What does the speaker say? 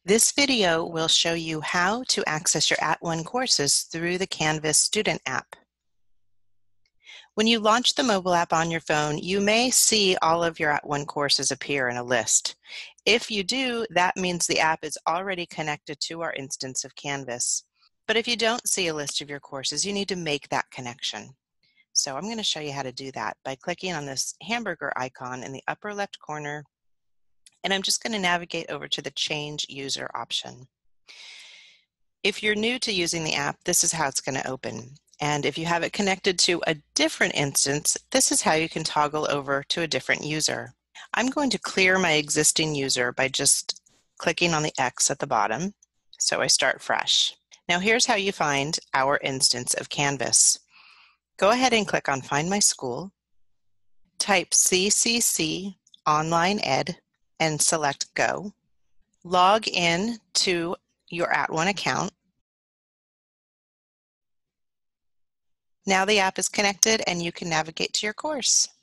This video will show you how to access your @ONE courses through the Canvas student app. When you launch the mobile app on your phone, you may see all of your @ONE courses appear in a list. If you do, that means the app is already connected to our instance of Canvas. But if you don't see a list of your courses, you need to make that connection. So I'm going to show you how to do that by clicking on this hamburger icon in the upper left corner, and I'm just going to navigate over to the Change User option. If you're new to using the app, this is how it's going to open. And if you have it connected to a different instance, this is how you can toggle over to a different user. I'm going to clear my existing user by just clicking on the X at the bottom, so I start fresh. Now here's how you find our instance of Canvas. Go ahead and click on Find My School, type CCC Online Ed, and select Go. Log in to your @ONE account. Now the app is connected and you can navigate to your course.